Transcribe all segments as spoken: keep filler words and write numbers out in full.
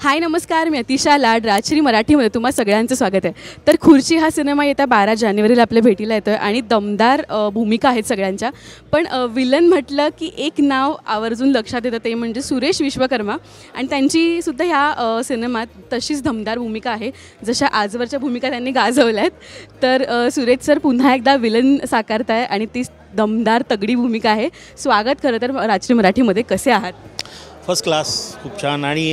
हाय नमस्कार, मी अतिशा लाड राजश्री मराठीमध्ये तुम्हा सगळ्यांचं स्वागत आहे. तर खुर्ची हा सिनेमा येत्या बारा जानेवारीला आपल्या भेटीला येतो आहे आणि दमदार भूमिका आहेत सगळ्यांच्या. पण विलन म्हटलं की एक नाव आवर्जून लक्षात येतं, ते म्हणजे सुरेश विश्वकर्मा. आणि त्यांचीसुद्धा ह्या सिनेमात तशीच दमदार भूमिका आहे जशा आजवरच्या भूमिका त्यांनी गाजवल्या आहेत. तर सुरेश सर पुन्हा एकदा विलन साकारत आहे आणि ती दमदार तगडी भूमिका आहे. स्वागत खरं तर राजश्री मराठीमध्ये. कसे आहात? फर्स्ट क्लास, खूप छान. आणि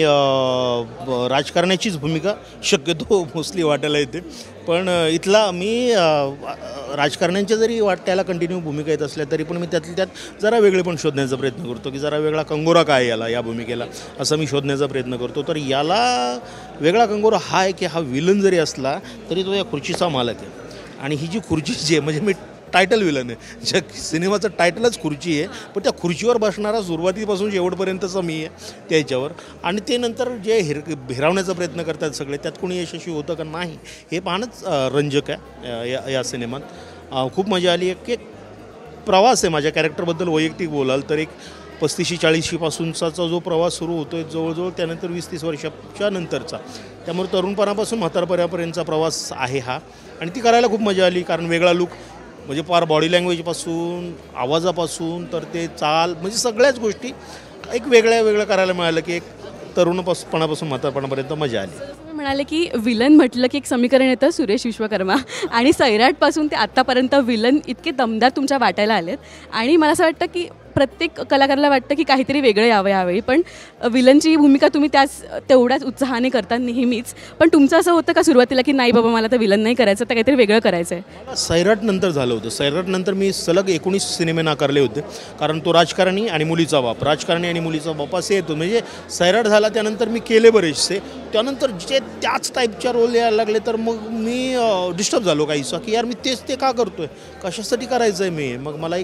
राजकारणाचीच भूमिका शक्यतो मोस्टली वाटायला येते, पण इथला मी राजकारण्यांच्या जरी वाट्याला कंटिन्यू भूमिका येत असल्या तरी पण मी त्यातल्या त्यात जरा वेगळे पण शोधण्याचा प्रयत्न करतो की जरा वेगळा कंगोरा काय याला, या भूमिकेला, असं मी शोधण्याचा प्रयत्न करतो. तर याला वेगळा कंगोरा हा आहे की हा विलन जरी असला तरी तो या खुर्चीचा मालक आहे. आणि ही जी खुर्ची जी आहे, म्हणजे मी टायटल विलन आहे, ज्या सिनेमाचं टायटलच खुर्ची आहे, पण त्या खुर्चीवर बसणारा सुरुवातीपासून शेवटपर्यंतचा मी आहे त्याच्यावर. आणि ते नंतर जे हिर हिरावण्याचा प्रयत्न करतात सगळे, त्यात कोणी यशस्वी होतं का नाही हे पाहणंच रंजक आहे. या या सिनेमात खूप मजा आली आहे. की प्रवास आहे माझ्या कॅरेक्टरबद्दल वैयक्तिक बोलाल तर एक पस्तीशी चाळीशीपासूनचा जो प्रवास सुरू होतो आहे जवळजवळ त्यानंतर वीस तीस वर्षाच्या नंतरचा, त्यामुळे तरुणपणापासून म्हातारपणापर्यंतचा प्रवास आहे हा. आणि ती करायला खूप मजा आली, कारण वेगळा लूक, म्हणजे फार बॉडी लँग्वेजपासून आवाजापासून तर ते चाल, म्हणजे सगळ्याच गोष्टी एक वेगळ्या वेगळं करायला मिळालं की एक तरुणपणापासून म्हातारपणापर्यंत मजा आली. तुम्ही म्हणाले की विलन म्हटलं की एक समीकरण येतं सुरेश विश्वकर्मा, आणि सैराटपासून ते आत्तापर्यंत विलन इतके दमदार तुमच्या वाटायला आलेत. आणि मला असं वाटतं की प्रत्येक कलाकाराला वाटतं की काहीतरी वेगळं यावं यावेळी, पण विलनची भूमिका तुम्ही त्याच तेवढ्याच उत्साहाने करता नेहमीच. पण तुमचं असं होतं का सुरुवातीला की नाही बाबा मला तर विलन नाही करायचं, तर काहीतरी वेगळं करायचं आहे? मला सैराट नंतर झालं होतं. सैराट नंतर मी सलग एकोणीस सिनेमे नाकारले होते, कारण तो राजकारणी आणि मुलीचा बाप, राजकारणी आणि मुलीचा बाप असे येतो. म्हणजे सैराट झाला त्यानंतर मी केले बरेचसे, त्यानंतर जे त्याच टाईपच्या रोल यायला लागले तर मग मी डिस्टर्ब झालो काहीसा की यार मी तेच ते का करतो आहे, कशासाठी करायचं आहे मी. मग मला एक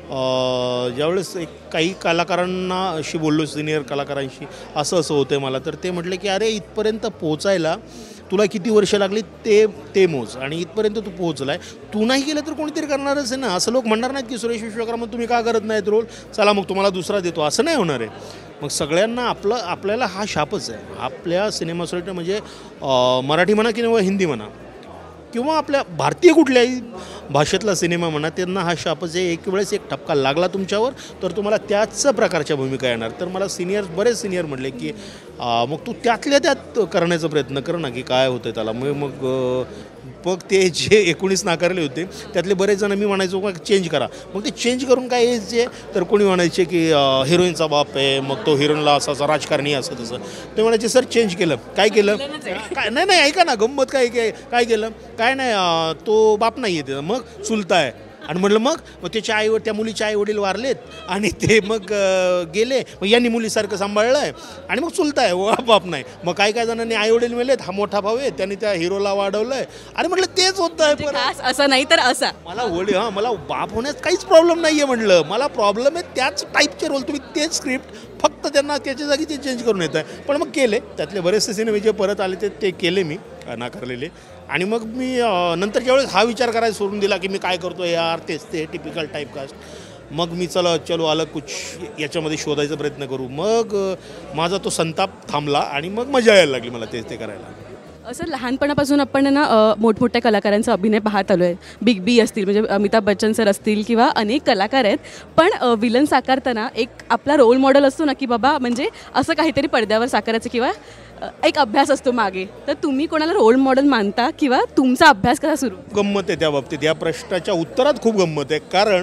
ज्यावेळेस एक काही कलाकारांना अशी बोललो, सिनियर कलाकारांशी, असं असं होतं आहे मला, तर ते म्हटले की अरे इथपर्यंत पोहोचायला तुला किती वर्ष लागली ते ते मोज, आणि इथपर्यंत तू पोहोचला आहे, तू नाही केलं तर कोणीतरी करणारच आहे ना. असं लोक म्हणणार नाहीत की सुरेश विश्वकर्मा तुम्ही का करत नाहीत रोल, चला मग तुम्हाला दुसरा देतो, असं नाही होणार आहे. मग सगळ्यांना आपलं आपल्याला हा शापच आहे आपल्या सिनेमासाठी, म्हणजे मराठी म्हणा किंवा हिंदी म्हणा किंवा आपल्या भारतीय कुठल्याही भाषेतला सिनेमा म्हणा, त्यांना हा शापच आहे. एक वेळेस एक ठपका लागला तुमच्यावर तर तुम्हाला त्याच प्रकारच्या भूमिका येणार. तर मला सिनियर बरेच सिनियर म्हटले की मग तू त्यातल्या त्यात करण्याचा प्रयत्न कर ना, की काय होतं त्याला. मग मग मग ते जे एकोणीस नाकारले होते त्यातले बरेच जण मी म्हणायचो का चेंज करा, मग ते चेंज करून काय यायचे, तर कोणी म्हणायचे की हिरोईनचा बाप आहे, मग तो हिरोईनला असा राजकारणी असं तसं. ते म्हणायचे सर चेंज केलं, काय केलं काय नाही नाही ऐका ना, गंमत काय काय काय केलं, काय नाही तो बाप नाही आहे, मग चुलता आहे. आणि म्हटलं मग मग त्याच्या आई त्या मुलीचे आई वडील वारलेत आणि ते मग गेले, मग यांनी मुलीसारखं सांभाळलं आहे आणि मग चुलता आहे, वा बाप नाही. मग काही काही जणांनी आई वडील मेलेत, हा मोठा भाऊ आहे त्यांनी त्या हिरोला वाढवलं आहे. आणि म्हटलं तेच होतं आहे, पण असं नाही तर असा मला वडील हां मला बाप होण्यात काहीच प्रॉब्लेम नाही आहे. म्हटलं मला प्रॉब्लेम आहे त्याच टाईपचे रोल, तुम्ही तेच स्क्रिप्ट फक्त त्यांना त्याच्या जागी ते चेंज करून येत आहे. पण मग केले त्यातले बरेचसे सिनेमे जे परत आले ते ते केले मी नाकारलेले. आणि मग मी नंतर ज्यावेळेस हा विचार करायला सोडून दिला की मी काय करतो यार तेच ते टिपिकल टाईपकास्ट, मग मी चला चलो अलग कुछ याच्यामध्ये शोधायचा प्रयत्न करू. मग माझा तो संताप थांबला आणि मग मजा यायला लागली मला तेच ते करायला. असं लहानपणापासून आपण ना मोठमोठ्या कलाकारांचा अभिनय पाहत आलो आहे. बिग बी असतील, म्हणजे अमिताभ बच्चन सर असतील, किंवा अनेक कलाकार आहेत. पण विलन साकारताना एक आपला रोल मॉडेल असतो ना की बाबा म्हणजे असं काहीतरी पडद्यावर साकारायचं, किंवा एक अभ्यास असतो मागे. तर तुम्ही कोणाला रोल मॉडेल मानता किंवा तुमचा अभ्यास कसा सुरू? गंमत आहे त्या बाबतीत, या प्रश्नाच्या उत्तरात खूप गंमत आहे. कारण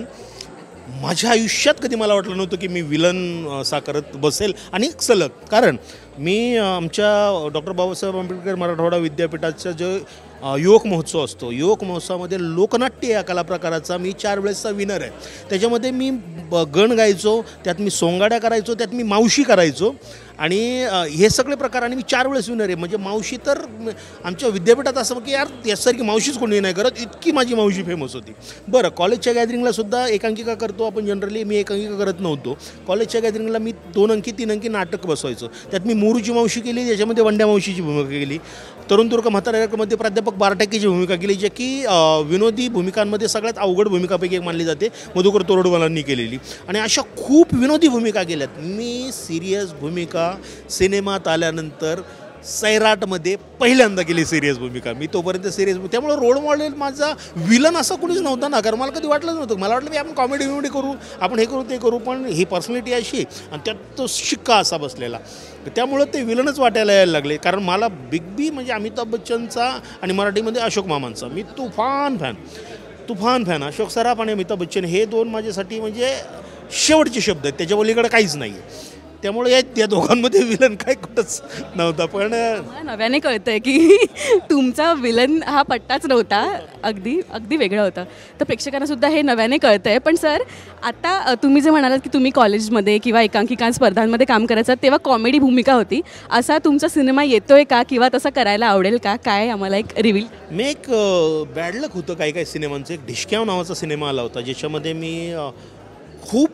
माझ्या आयुष्यात कधी मला वाटलं नव्हतं की मी विलन साकारत बसेल आणि सलग. कारण मी आमच्या डॉक्टर बाबासाहेब आंबेडकर मराठवाडा विद्यापीठाचा जो युवक महोत्सव असतो, युवक महोत्सवामध्ये लोकनाट्य या कलाप्रकाराचा मी चार वेळेसचा विनर आहे. त्याच्यामध्ये मी गण गायचो, त्यात मी सोंगाड्या करायचो, त्यात मी मावशी करायचो, आणि हे सगळे प्रकार. आणि मी चार वेळेस विनर आहे. म्हणजे मावशी तर आमच्या विद्यापीठात असं की यार यासारखी मावशीच कोणी नाही करत, इतकी माझी मावशी फेमस होती. बरं, कॉलेजच्या गॅदरिंगलासुद्धा एकांकिका करतो आपण जनरली, मी एकांकिका करत नव्हतो. कॉलेजच्या गॅदरिंगला मी दोन अंकी तीन अंकी नाटक बसवायचो. त्यात मी मोरूची मावशी केली, त्याच्यामध्ये वंड्या मावशीची भूमिका केली. तरुण तुर्क म्हाताऱ्यामध्ये प्राध्यापक बारटाकीची भूमिका केली, जे की विनोदी भूमिकांमध्ये सगळ्यात अवघड भूमिकापैकी एक मानली जाते, मधुकर तोरडवालांनी केलेली. आणि अशा खूप विनोदी भूमिका केल्यात मी. सिरियस भूमिका सिनेमात आल्यानंतर सैराटमध्ये पहिल्यांदा केली सिरियस भूमिका मी, तोपर्यंत सिरियस. त्यामुळे रोल मॉडेल माझा विलन असा कुणीच नव्हता ना, कारण मला कधी वाटलं नव्हतं. मला वाटलं की आपण कॉमेडी विमेडी करू, आपण हे करू ते करू, पण ही पर्सनॅलिटी अशी आणि त्यात तो शिक्का असा बसलेला, त्यामुळं ते विलनच वाटायला यायला लागले. कारण मला बिग बी म्हणजे अमिताभ बच्चनचा आणि मराठीमध्ये अशोक मामांचा मी तुफान फॅन तुफान फॅन अशोक सराफ आणि अमिताभ बच्चन हे दोन माझ्यासाठी म्हणजे शेवटचे शब्द आहेत, त्याच्या पलीकडे काहीच नाही आहे. त्यामुळे या त्या दोघांमध्ये विलन काय कुठंच नव्हता. पण मला नव्याने कळतंय की तुमचा विलन हा पट्टाच नव्हता, अगदी अगदी वेगळा होता. तर प्रेक्षकांना सुद्धा हे नव्याने कळतंय. पण सर, आता अ, तुम्ही जे म्हणालात की तुम्ही कॉलेजमध्ये किंवा एकांकिका स्पर्धांमध्ये काम करायचं तेव्हा कॉमेडी भूमिका होती, असा तुमचा सिनेमा येतोय का किंवा तसं करायला आवडेल का? काय आम्हाला एक रिव्हील. मी एक बॅड लक होतं काही काही सिनेमांचं. एक ढिशक्याव नावाचा सिनेमा आला होता ज्याच्यामध्ये मी अ, खूप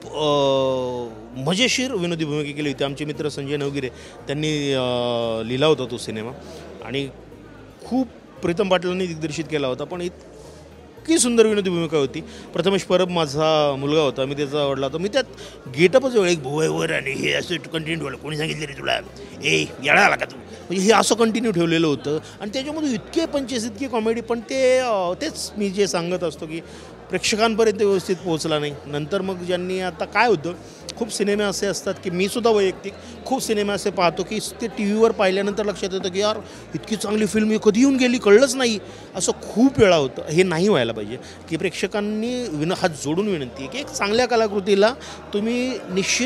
मजेशीर विनोदी भूमिका केली होती. आमचे मित्र संजय नवगिरे त्यांनी लिहिला होता तो सिनेमा आणि खूप प्रीतम पाटलांनी दिग्दर्शित केला होता. पण इतकी सुंदर विनोदी भूमिका होती. प्रथमेश परब माझा मुलगा होता, मी त्याचा आवडला होता. मी त्यात गेटअपच वेळ एक भुवयवर आणि हे असं कंटिन्यू ठेवलं. कोणी सांगितलं रे तुला, ए येडा आला का तू, म्हणजे हे असं कंटिन्यू ठेवलेलं होतं. आणि त्याच्यामध्ये इतके पंचेस इतकी कॉमेडी, पण ते तेच मी जे सांगत असतो की प्रेक्षकांपर्यंत व्यवस्थित पोहोचला नाही. नंतर मग ज्यांनी आता काय होतं, खूप सिनेमे असे असतात की मी सुद्धा वैयक्तिक खूप सिनेमे असे पाहतो की ते टी व्हीवर पाहिल्यानंतर लक्षात येतं की यार इतकी चांगली फिल्म ही कधी येऊन गेली कळलंच नाही, असं खूप वेळा होतं. हे नाही व्हायला पाहिजे. की प्रेक्षकांनी विन हात जोडून विनंती आहे की एक चांगल्या कलाकृतीला तुम्ही निश्चित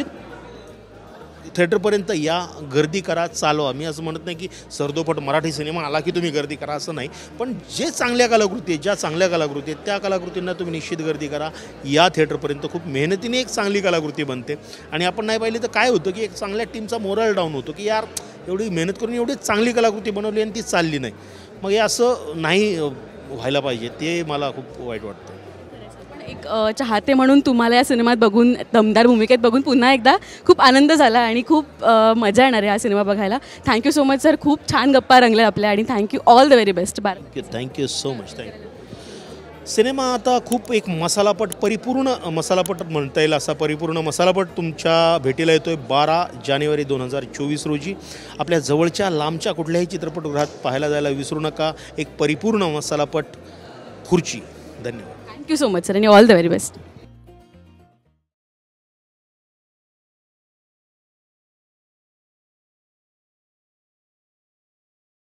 थिएटरपर्यंत या, गर्दी करा, चालवा. मी असं म्हणत नाही की सरदोपट मराठी सिनेमा आला की तुम्ही गर्दी करा, असं नाही. पण जे चांगल्या कलाकृती आहेत, ज्या चांगल्या कलाकृती आहेत त्या कलाकृतींना तुम्ही निश्चित गर्दी करा. या थिएटरपर्यंत खूप मेहनतीने एक चांगली कलाकृती बनते. आणि आपण नाही पाहिली तर काय होतं की एक चांगल्या टीमचा मोरल डाऊन होतो की यार एवढी मेहनत करून एवढी चांगली कलाकृती बनवली आणि ती चालली नाही. मग हे असं नाही व्हायला पाहिजे. ते मला खूप वाईट वाटतं. एक अ, चाहते म्हणून तुम्हाला या सिनेमात बघून, दमदार भूमिकेत बघून पुन्हा एकदा खूप आनंद झाला आणि खूप अ, मजा येणार आहे हा सिनेमा बघायला. थँक्यू सो मच सर, खूप छान गप्पा रंगल्या आपल्या आणि thank you, all the very best. Bye. Thank you so much. Thank you. Cinema आता खूप एक मसालापट, परिपूर्ण मसालापट म्हणता येईल असा परिपूर्ण मसालापट तुमच्या भेटीला येतो आहे बारा जानेवारी दोन हजार चोवीस रोजी. आपल्या जवळच्या लांबच्या कुठल्याही चित्रपटगृहात पाहायला जायला विसरू नका. एक परिपूर्ण मसालापट खुर्ची. धन्यवाद. थँक्यू सो मच सर आणि ऑल द व्हेरी बेस्ट.